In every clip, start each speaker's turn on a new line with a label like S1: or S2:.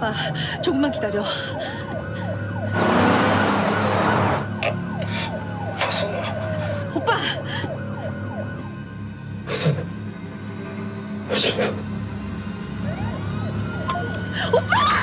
S1: 오빠, 조금만 기다려.
S2: 화선아.
S1: 오빠!
S2: 화선아. 화선아.
S1: 오빠!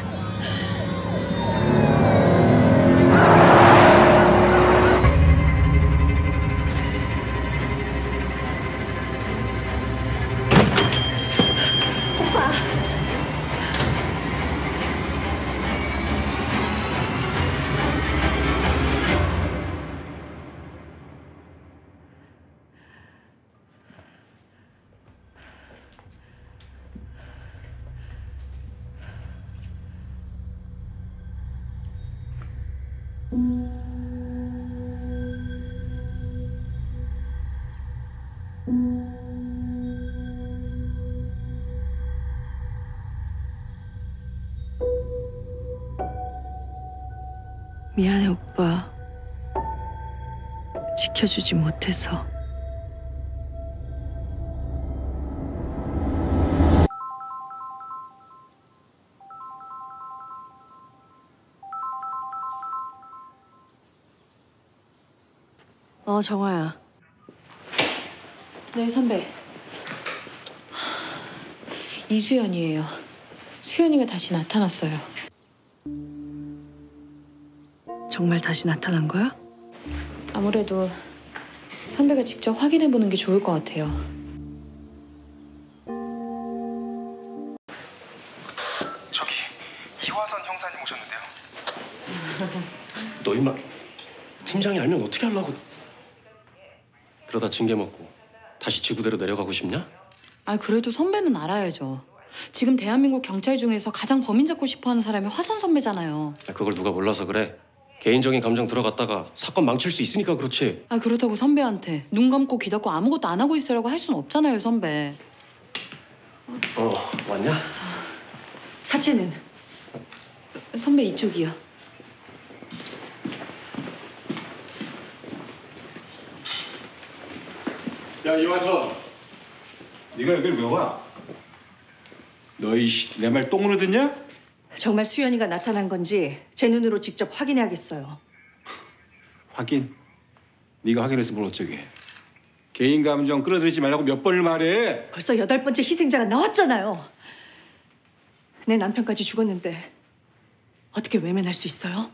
S3: 미안해, 오빠. 지켜주지 못해서. 정화야.
S4: 네, 선배. 이수연이에요. 수연이가 다시 나타났어요.
S3: 정말 다시 나타난 거야?
S4: 아무래도 선배가 직접 확인해보는 게 좋을 것 같아요.
S5: 저기 이화선 형사님 오셨는데요.
S2: 너 임마 팀장이 알면 어떻게 하려고? 그러다 징계 먹고 다시 지구대로 내려가고 싶냐?
S4: 그래도 선배는 알아야죠. 지금 대한민국 경찰 중에서 가장 범인 잡고 싶어하는 사람이 화선 선배잖아요.
S2: 그걸 누가 몰라서 그래. 개인적인 감정 들어갔다가 사건 망칠 수 있으니까 그렇지.
S4: 그렇다고 선배한테 눈 감고 귀 닫고 아무것도 안 하고 있으라고 할 수는 없잖아요, 선배.
S2: 왔냐?
S3: 사채는?
S4: 선배 이쪽이요.
S6: 야, 이화선, 네가 여길 왜 와? 너희 내 말 똥으로 듣냐?
S1: 정말 수연이가 나타난 건지 제 눈으로 직접 확인해야겠어요.
S6: 확인? 네가 확인해서 뭘 어쩌게? 개인 감정 끌어들이지 말라고 몇 번을 말해.
S1: 벌써 8번째 희생자가 나왔잖아요. 내 남편까지 죽었는데 어떻게 외면할 수 있어요?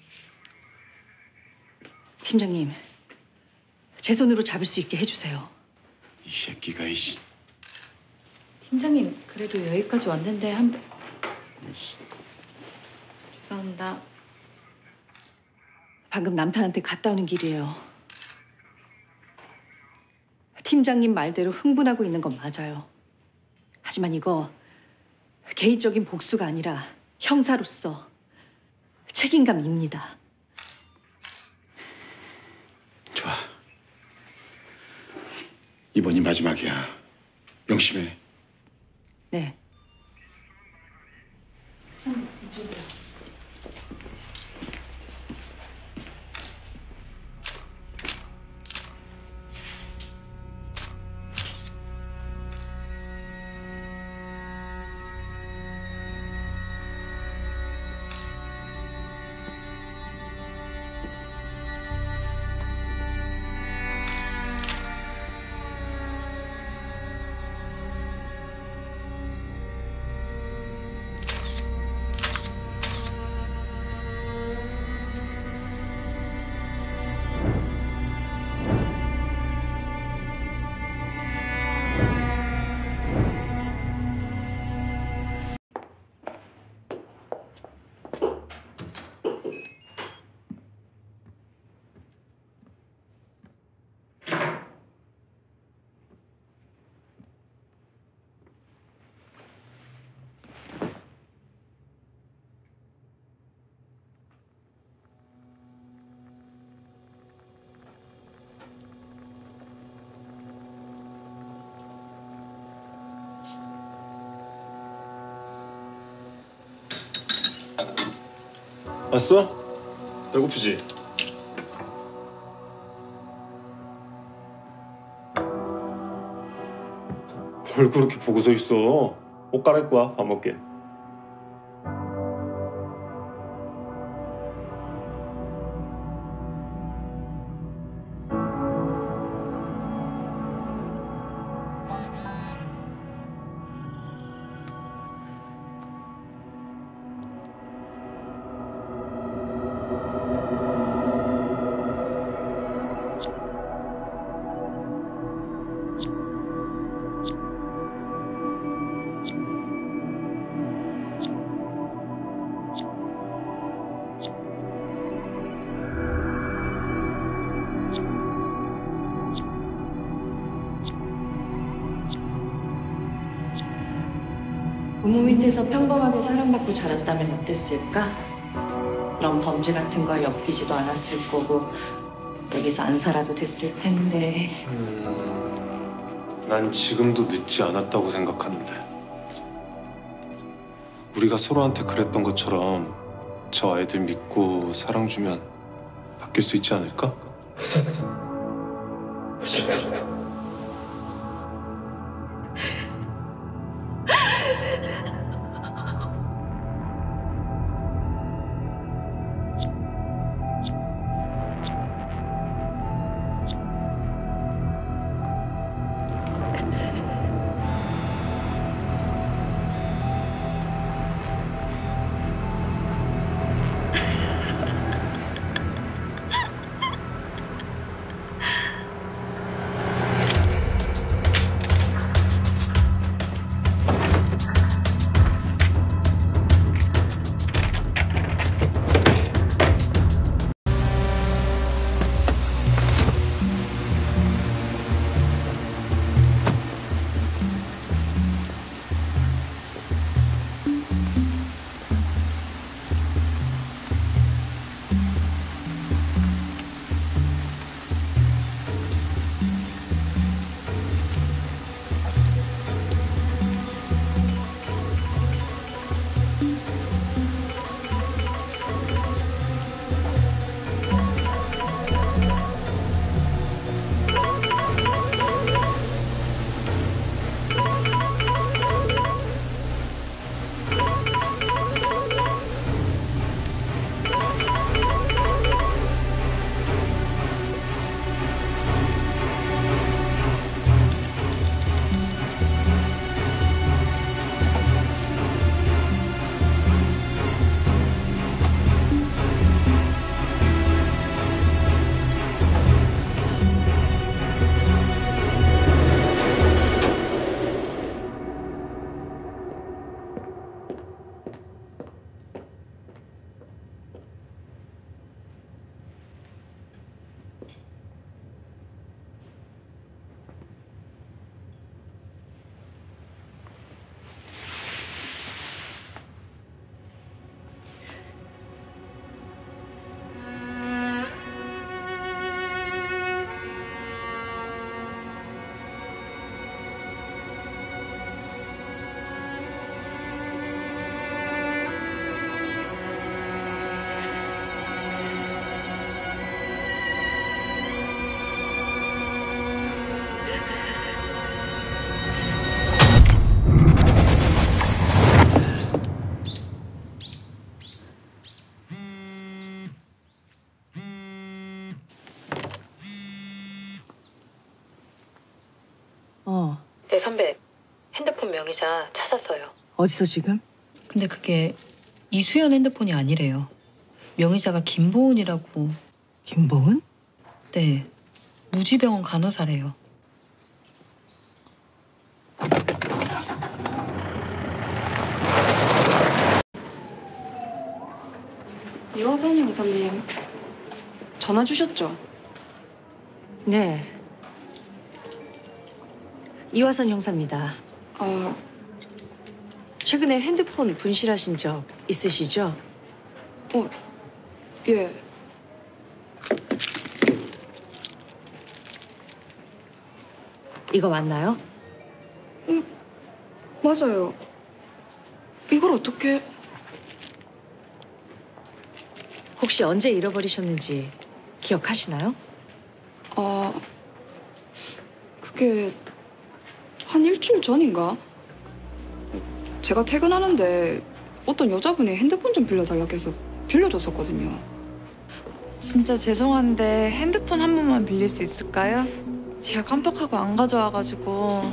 S1: 팀장님, 제 손으로 잡을 수 있게 해주세요.
S6: 이 새끼가 이씨.
S4: 팀장님, 그래도 여기까지 왔는데 죄송합니다.
S1: 방금 남편한테 갔다 오는 길이에요. 팀장님 말대로 흥분하고 있는 건 맞아요. 하지만 이거 개인적인 복수가 아니라 형사로서 책임감입니다.
S6: 좋아. 이번이 마지막이야. 명심해.
S1: 네.
S4: 선배 이쪽이요.
S7: 왔어? 배고프지? 뭘 그렇게 보고 서 있어? 옷 갈아입고 와, 밥 먹게.
S3: 부모 밑에서 평범하게 사랑받고 자랐다면 어땠을까? 그런 범죄 같은 거 엮이지도 않았을 거고 여기서 안 살아도 됐을 텐데.
S7: 난 지금도 늦지 않았다고 생각하는데. 우리가 서로한테 그랬던 것처럼 저 아이들 믿고 사랑 주면 바뀔 수 있지 않을까?
S3: 네, 선배. 핸드폰 명의자 찾았어요.
S1: 어디서 지금?
S4: 근데 그게 이수연 핸드폰이 아니래요. 명의자가 김보은이라고.
S1: 김보은?
S4: 네, 무지병원 간호사래요.
S8: 이화선 형사님 전화 주셨죠?
S1: 네. 이화선 형사입니다.
S3: 최근에 핸드폰 분실하신 적 있으시죠?
S8: 예.
S3: 이거 맞나요?
S8: 맞아요. 이걸 어떻게...
S3: 혹시 언제 잃어버리셨는지 기억하시나요?
S8: 그게 한 일주일 전인가? 제가 퇴근하는데 어떤 여자분이 핸드폰 좀 빌려달라고 해서 빌려줬었거든요.
S9: 진짜 죄송한데 핸드폰 한 번만 빌릴 수 있을까요? 제가 깜빡하고 안 가져와가지고.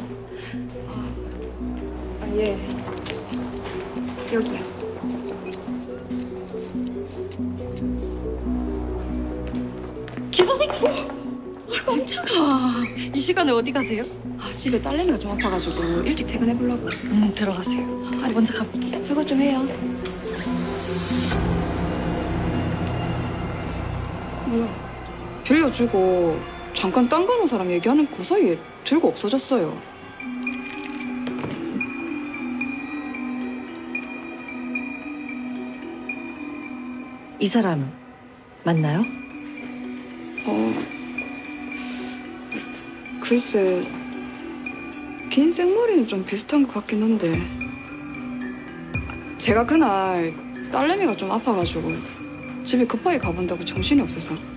S8: 예. 여기요.
S9: 기사생님! 깜짝아. 이 시간에 어디 가세요?
S8: 집에 딸내미가 좀 아파가지고 일찍 퇴근해보려고.
S9: 들어가세요. 저 먼저 가볼게요.
S8: 수고 좀 해요. 뭐야? 빌려주고 잠깐 딴 가는 사람 얘기하는 그 사이에 들고 없어졌어요.
S1: 이 사람 맞나요?
S8: 글쎄, 긴 생머리는 좀 비슷한 것 같긴 한데 제가 그날 딸내미가 좀 아파가지고 집에 급하게 가본다고 정신이 없어서